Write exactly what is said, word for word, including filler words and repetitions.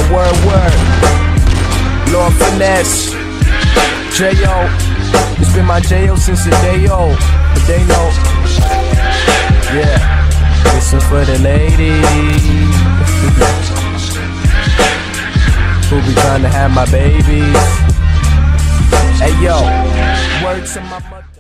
word, word. Lord Finesse, J O. It's been my J O since the day O, but they know. Yeah, this one for the ladies who be trying to have my babies. Hey yo, word to my mother.